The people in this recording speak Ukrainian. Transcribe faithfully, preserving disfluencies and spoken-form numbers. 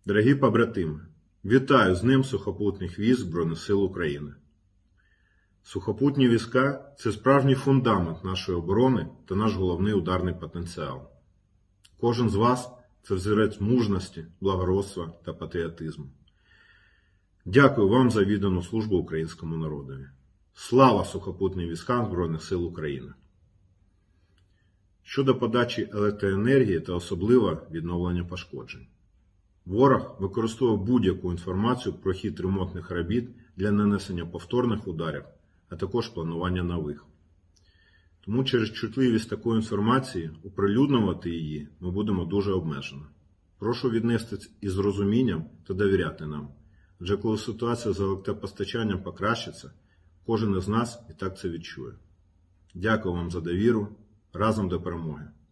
Дорогі побратими, вітаю з Днем сухопутних військ Збройних сил України. Сухопутні війська – це справжній фундамент нашої оборони та наш головний ударний потенціал. Кожен з вас – це взірець мужності, благородства та патріотизму. Дякую вам за віддану службу українському народові. Слава сухопутним військам Збройних сил України! Щодо подачі електроенергії та особливо відновлення пошкоджень. Ворог використовує будь-яку інформацію про хід ремонтних робіт для нанесення повторних ударів, а також планування нових. Тому через чутливість такої інформації оприлюднювати її ми будемо дуже обмежено. Прошу віднестись із розумінням та довіряти нам, адже коли ситуація з електропостачанням покращиться, кожен із нас і так це відчує. Дякую вам за довіру. Разом до перемоги!